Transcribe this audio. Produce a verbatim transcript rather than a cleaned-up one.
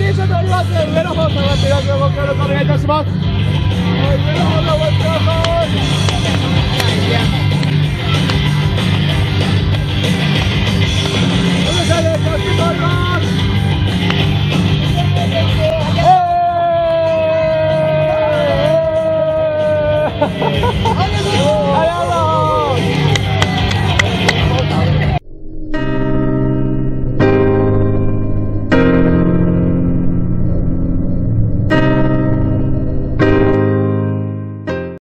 停車でおります。上の方下がってください。ご協力お願いいたします。はい、上の方でお待ちください。Ha ha ha!